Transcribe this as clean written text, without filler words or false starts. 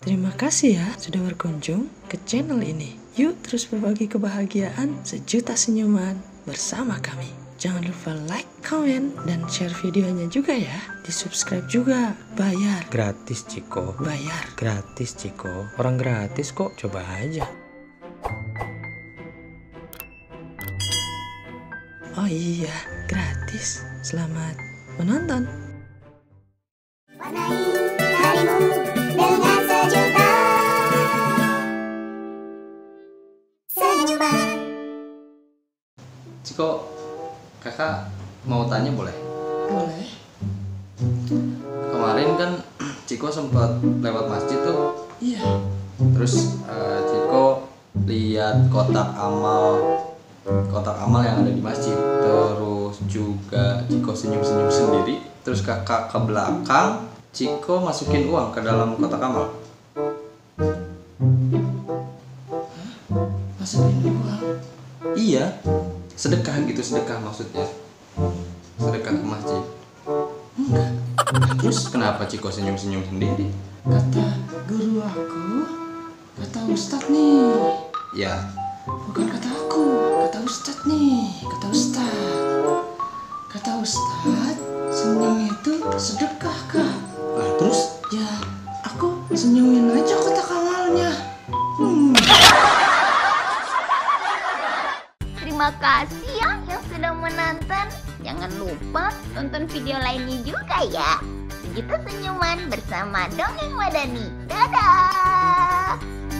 Terima kasih ya sudah berkunjung ke channel ini. Yuk terus berbagi kebahagiaan sejuta senyuman bersama kami. Jangan lupa like, comment, dan share videonya juga ya. Di subscribe juga. Bayar. Gratis Ciko. Bayar. Gratis Ciko. Orang gratis kok, coba aja. Oh iya, gratis. Selamat menonton. Warnai harimu dengan sejuta senyuman. Ciko, kakak mau tanya boleh? Boleh. Kemarin kan Ciko sempat lewat masjid tuh. Iya. Terus Ciko lihat kotak amal yang ada di masjid. Terus juga Ciko senyum-senyum sendiri. Terus kakak ke belakang, Ciko masukin uang ke dalam kotak amal. Masukin uang. Iya, sedekah gitu, sedekah maksudnya. Sedekah ke masjid. Enggak. Terus kenapa Ciko senyum-senyum sendiri? Kata guru aku, kata Ustadz nih. Ya, Bukan kata aku, kata Ustadz nih. Kata Ustadz, senyum itu sedekah kak. lah terus Ya, aku senyumin aja kotak amalnya. Terima kasih ya yang sudah menonton. Jangan lupa tonton video lainnya juga ya. Sejuta senyuman bersama Dongeng Madani. Dadah.